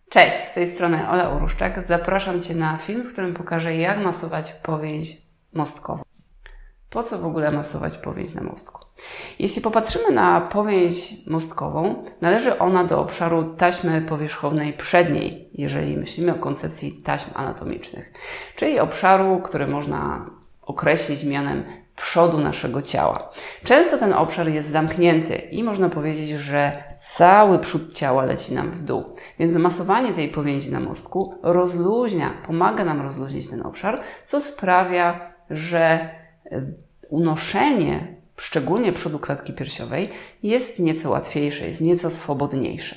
Cześć, z tej strony Ola Uruszczak. Zapraszam Cię na film, w którym pokażę, jak masować powięź mostkową. Po co w ogóle masować powięź na mostku? Jeśli popatrzymy na powięź mostkową, należy ona do obszaru taśmy powierzchownej przedniej, jeżeli myślimy o koncepcji taśm anatomicznych, czyli obszaru, który można określić mianem przodu naszego ciała. Często ten obszar jest zamknięty i można powiedzieć, że cały przód ciała leci nam w dół. Więc masowanie tej powięzi na mostku rozluźnia, pomaga nam rozluźnić ten obszar, co sprawia, że unoszenie, szczególnie przodu klatki piersiowej, jest nieco łatwiejsze, jest nieco swobodniejsze.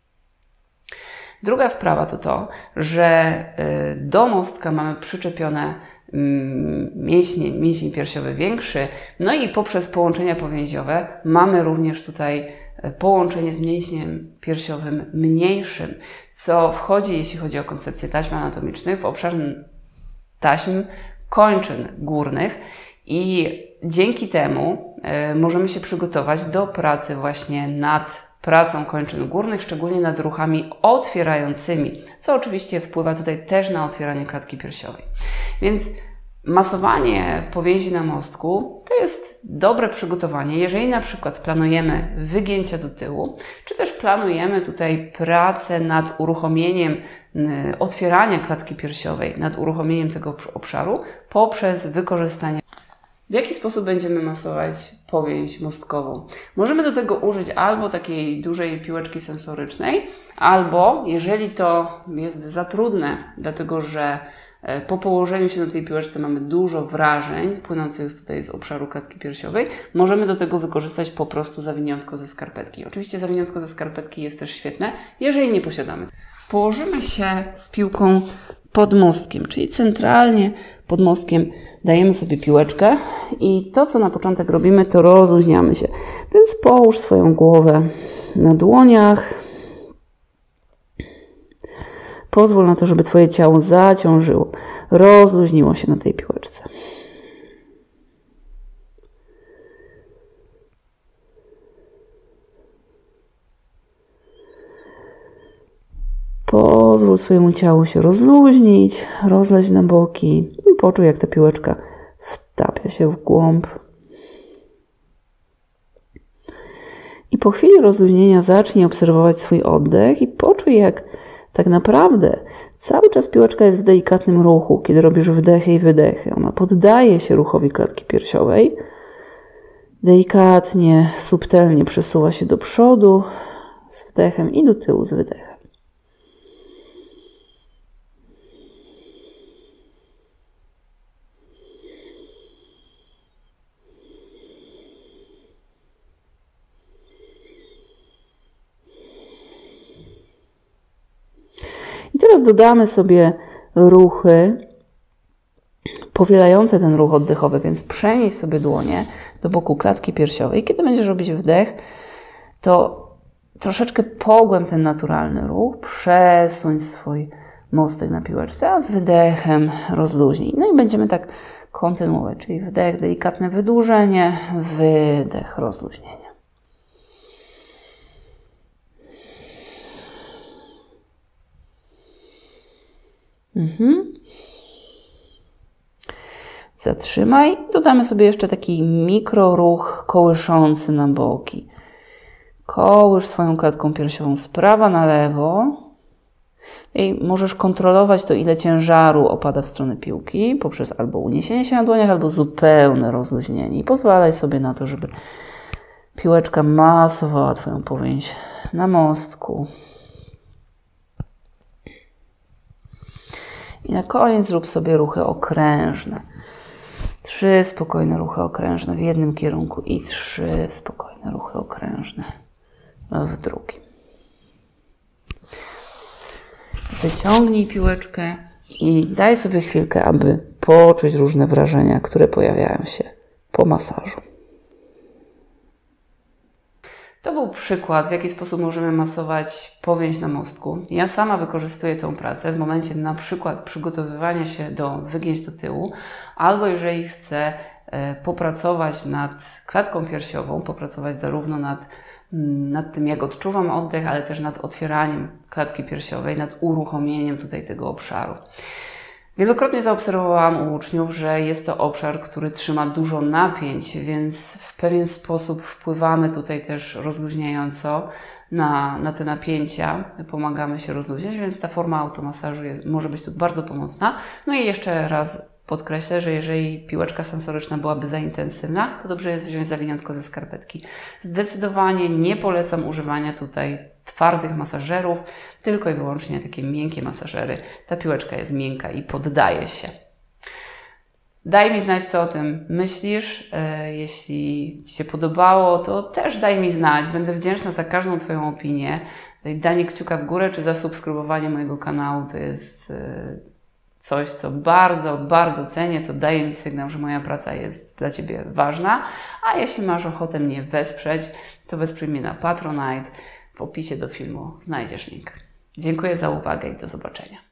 Druga sprawa to to, że do mostka mamy przyczepione mięsień piersiowy większy, no i poprzez połączenia powięziowe mamy również tutaj połączenie z mięśniem piersiowym mniejszym, co wchodzi, jeśli chodzi o koncepcję taśm anatomicznych, w obszar taśm kończyn górnych i dzięki temu możemy się przygotować do pracy właśnie nad pracą kończyn górnych, szczególnie nad ruchami otwierającymi, co oczywiście wpływa tutaj też na otwieranie klatki piersiowej. Więc masowanie powięzi na mostku to jest dobre przygotowanie, jeżeli na przykład planujemy wygięcia do tyłu, czy też planujemy tutaj pracę nad uruchomieniem otwierania klatki piersiowej, nad uruchomieniem tego obszaru poprzez wykorzystanie. W jaki sposób będziemy masować powięź mostkową? Możemy do tego użyć albo takiej dużej piłeczki sensorycznej, albo jeżeli to jest za trudne, dlatego że po położeniu się na tej piłeczce mamy dużo wrażeń płynących tutaj z obszaru klatki piersiowej, możemy do tego wykorzystać po prostu zawiniątko ze skarpetki. Oczywiście zawiniątko ze skarpetki jest też świetne, jeżeli nie posiadamy. Położymy się z piłką pod mostkiem, czyli centralnie pod mostkiem dajemy sobie piłeczkę i to, co na początek robimy, to rozluźniamy się. Więc połóż swoją głowę na dłoniach. Pozwól na to, żeby Twoje ciało zaciążyło, rozluźniło się na tej piłeczce. Pozwól swojemu ciału się rozluźnić, rozleć na boki i poczuj, jak ta piłeczka wtapia się w głąb. I po chwili rozluźnienia zacznij obserwować swój oddech i poczuj, jak tak naprawdę cały czas piłeczka jest w delikatnym ruchu, kiedy robisz wdechy i wydechy. Ona poddaje się ruchowi klatki piersiowej. Delikatnie, subtelnie przesuwa się do przodu z wdechem i do tyłu z wydechem. I teraz dodamy sobie ruchy powielające ten ruch oddechowy, więc przenieś sobie dłonie do boku klatki piersiowej. Kiedy będziesz robić wdech, to troszeczkę pogłęb ten naturalny ruch, przesuń swój mostek na piłeczce, a z wydechem rozluźnij. No i będziemy tak kontynuować, czyli wdech, delikatne wydłużenie, wydech, rozluźnienie. Zatrzymaj. Dodamy sobie jeszcze taki mikroruch kołyszący na boki. Kołysz swoją klatką piersiową z prawa na lewo. I możesz kontrolować to, ile ciężaru opada w stronę piłki poprzez albo uniesienie się na dłoniach, albo zupełne rozluźnienie. I pozwalaj sobie na to, żeby piłeczka masowała Twoją powięź na mostku. I na koniec zrób sobie ruchy okrężne. 3 spokojne ruchy okrężne w jednym kierunku i 3 spokojne ruchy okrężne w drugim. Wyciągnij piłeczkę i daj sobie chwilkę, aby poczuć różne wrażenia, które pojawiają się po masażu. To był przykład, w jaki sposób możemy masować powięź na mostku. Ja sama wykorzystuję tę pracę w momencie na przykład przygotowywania się do wygięć do tyłu, albo jeżeli chcę popracować nad klatką piersiową, popracować zarówno nad nad tym, jak odczuwam oddech, ale też nad otwieraniem klatki piersiowej, nad uruchomieniem tutaj tego obszaru. Wielokrotnie zaobserwowałam u uczniów, że jest to obszar, który trzyma dużo napięć, więc w pewien sposób wpływamy tutaj też rozluźniająco na te napięcia, pomagamy się rozluźniać, więc ta forma automasażu może być tu bardzo pomocna. No i jeszcze raz podkreślę, że jeżeli piłeczka sensoryczna byłaby za intensywna, to dobrze jest wziąć zawiniątko ze skarpetki. Zdecydowanie nie polecam używania tutaj twardych masażerów, tylko i wyłącznie takie miękkie masażery. Ta piłeczka jest miękka i poddaje się. Daj mi znać, co o tym myślisz. Jeśli Ci się podobało, to też daj mi znać. Będę wdzięczna za każdą Twoją opinię. Danie kciuka w górę czy zasubskrybowanie mojego kanału to jest coś, co bardzo, bardzo cenię, co daje mi sygnał, że moja praca jest dla Ciebie ważna. A jeśli masz ochotę mnie wesprzeć, to wesprzyj mnie na Patronite. W opisie do filmu znajdziesz link. Dziękuję za uwagę i do zobaczenia.